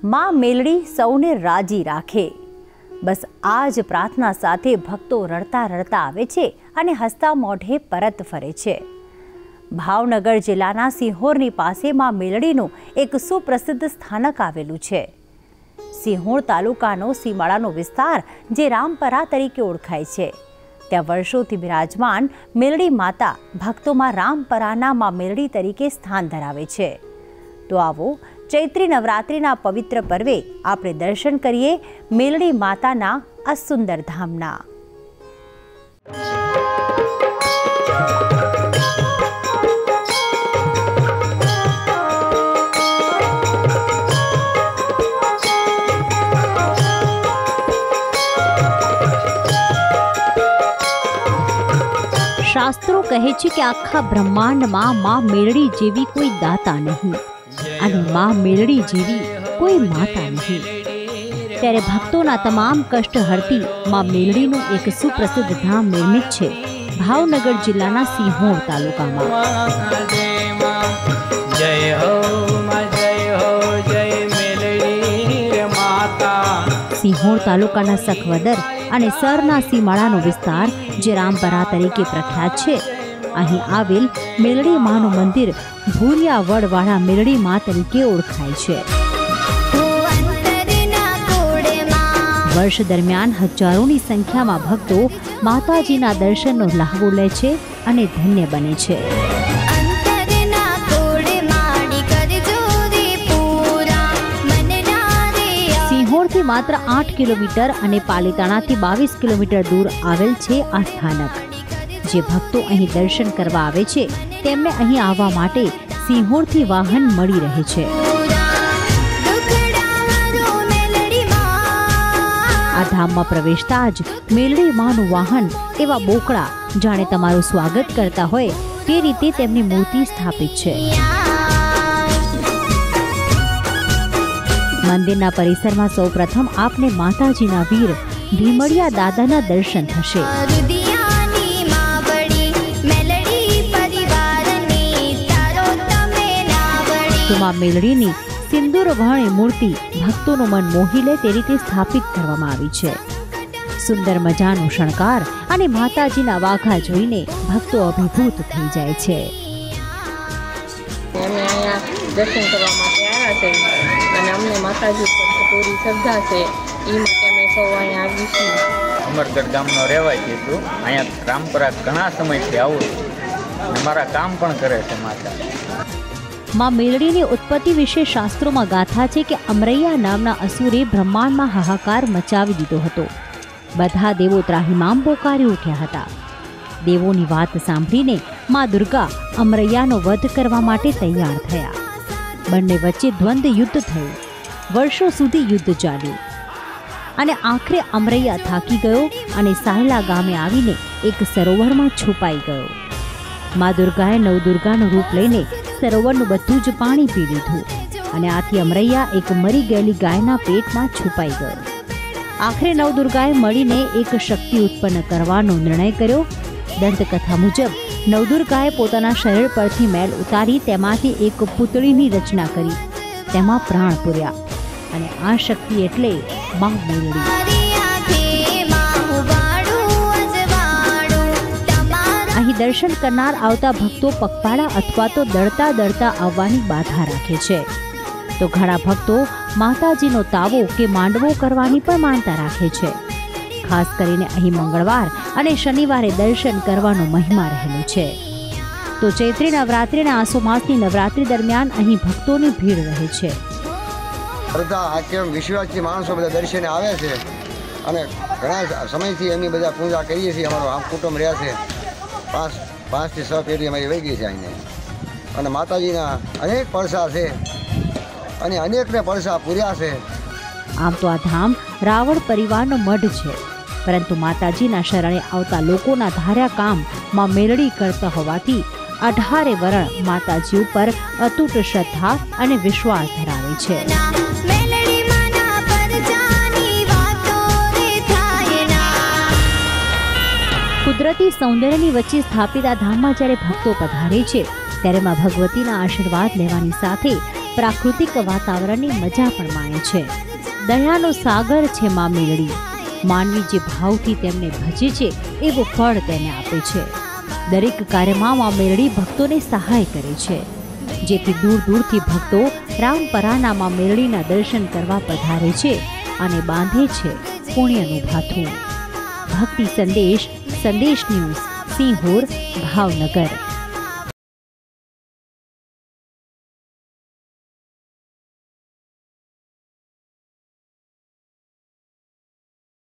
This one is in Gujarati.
માં મેલડી સૌને રાજી રાખે. બસ આ જ પ્રાર્થના સાથે ભક્તો રડતા રડતા આવે છે અને હસતા મોઢે પરત ફરે છે. ભાવનગર જિલ્લાના સિંહોરની પાસે માં મેલડીનું એક સુપ્રસિદ્ધ સ્થાનક આવેલું છે. સિંહોર તાલુકાનો સીમાડાનો વિસ્તાર જે રામપરા તરીકે ઓળખાય છે. ત્યાં વર્ષોથી બિરાજમાન મેલડી માતા ભક્તોમાં રામપરાના માં મેલડી તરીકે સ્થાન ધરાવે છે. તો આવો ચૈત્રી નવરાત્રિના પવિત્ર પર્વે આપણે દર્શન કરીએ મેલડી માતાના આ સુંદર ધામના. શાસ્ત્રો કહે છે કે આખા બ્રહ્માંડમાં માં મેલડી જેવી કોઈ દાતા નહીં અને માં મેલડી જેવી કોઈ માતા નહીં. ત્યારે ભક્તોના તમામ કષ્ટ હરતી માં મેલડીનું એક સુપ્રસિદ્ધ ધામ નિર્મિત છે ભાવનગર જિલ્લાના સિંહોર તાલુકામાં. સિંહોર તાલુકાના સખવદર અને સરના સીમાડાનો વિસ્તાર જે રામપરા તરીકે પ્રખ્યાત છે. અહીં આવેલ મેલડી માનું મંદિર ભૂરિયા વડવાળા મેલડી મા તરીકે ઓળખાય છે. વર્ષ દરમિયાન હજારોની સંખ્યામાં ભક્તો માતાજીના દર્શનનો લહાવો લે છે અને ધન્ય બને છે. સિંહોરથી માત્ર 8 કિલોમીટર અને પાલીતાણાથી 22 કિલોમીટર દૂર આવેલ છે આ સ્થાનક. જે ભક્તો અહીં દર્શન કરવા આવે છે તેમને અહીં આવવા માટે સિંહોરથી વાહન મળી રહે છે. આ ધામમાં પ્રવેશતા જ મેલડી માનું વાહન એવા બોકડા જાણે તમારું સ્વાગત કરતા હોય તે રીતે તેમની મૂર્તિ સ્થાપિત છે. મંદિરના પરિસરમાં સૌપ્રથમ આપને માતાજીના વીર ભીમડિયા દાદાના દર્શન થશે. માં મેલડીની સિંદૂર વહાણી મૂર્તિ ભક્તોનું મન મોહી લે તે રીતે સ્થાપિત કરવામાં આવી છે. સુંદર મજાનો શણગાર અને માતાજીના વાઘા જોઈને ભક્તો અભિભૂત થઈ જાય છે. અમે અહીંયા દર્શન કરવા માટે આવ્યા છે અને અમને માતાજી પર પૂરી શ્રદ્ધા છે એ માટે અમે સૌ અહીંયા આવી છીએ. અમરગઢ ગામનો રહેવાય છું. અહીંયા રામપરા ઘણા સમયથી આવું અને મારા કામ પણ કરે છે માતા. માં મેલડીની ઉત્પત્તિ વિશે શાસ્ત્રોમાં ગાથા છે કે અમરૈયા નામના અસુરે બ્રહ્માંડમાં હાહાકાર મચાવી દીધો હતો. બધા દેવો ત્રાહિમામ પોકારી ઉઠ્યા હતા. દેવોની વાત સાંભળીને માં દુર્ગા અમરૈયાનો વધ કરવા માટે તૈયાર થયા. બંને વચ્ચે દ્વંદ્વ યુદ્ધ થયું. વર્ષો સુધી યુદ્ધ ચાલ્યું અને આખરે અમરૈયા થાકી ગયો અને સાયલા ગામે આવીને એક સરોવરમાં છુપાઈ ગયો. માં દુર્ગાએ નવદુર્ગાનું રૂપ લઈને સરોવરનું બધું જ પાણી પી લીધું અને આથી અમરૈયા એક મરી ગયેલી ગાયના પેટમાં છુપાઈ ગયો. આખરે નવદુર્ગાએ મળીને એક શક્તિ ઉત્પન્ન કરવાનો નિર્ણય કર્યો. દંતકથા મુજબ નવદુર્ગાએ પોતાના શરીર પરથી મેલ ઉતારી તેમાંથી એક પૂતળીની રચના કરી, તેમાં પ્રાણ પૂર્યા અને આ શક્તિ એટલે માં મેલડી. અહીં દર્શન કરનાર આવતા ભક્તો પગપાળા અથવા તો દળતા દળતા આવવાની બાધા રાખે છે. તો ઘણા ભક્તો માતાજીનો તાવો કે માંડવો કરવાની પણ માનતા રાખે છે. ખાસ કરીને અહીં મંગળવાર અને શનિવારે દર્શન કરવાનો મહિમા રહેલો છે. તો ચૈત્રી નવરાત્રિના આસો માસની નવરાત્રિ દરમિયાન અહીં ભક્તોની ભીડ રહે છે. વિશ્વાસથી માણસો બધા દર્શને આવે છે અને ઘણા સમયથી અમે બધા પૂજા કરીએ છીએ. અમારો આમ કુટુંબ રહ્યા છે. 5 થી 6 પેઢી અમારી વહી ગઈ છે અહીંયા. અને માતાજીના અનેક પડસા છે અને અનેકને પડસા પૂર્યા છે. આમ તો આ ધામ રાવણ પરિવારનો મઢ છે, પરંતુ માતાજીના શરણે આવતા લોકોના ધાર્યા કામ માં મેલડી કરતા હોવાથી 18 વરણ માતાજી ઉપર અતૂટ શ્રદ્ધા અને વિશ્વાસ ધરાવે છે. કુદરતી સૌંદર્યની વચ્ચે સ્થાપિત આ ધામમાં જ્યારે ભક્તો પધારે છે ત્યારે માં ભગવતીના આશીર્વાદ લેવાની સાથે પ્રાકૃતિક વાતાવરણની મજા પણ માણે છે. દયાનો સાગર છે મા મેલડી. માનવી જે ભાવથી તેમને ભજે છે એવું ફળ તેને આપે છે. દરેક કાર્યમાં મા મેલડી ભક્તોને સહાય કરે છે, જેથી દૂર દૂરથી ભક્તો રામપરાના મા મેલડીના દર્શન કરવા પધારે છે અને બાંધે છે પુણ્યનું ભાથું. ભક્તિ સંદેશ, સંદેશ ન્યૂઝ, સિંહોર, ભાવનગર.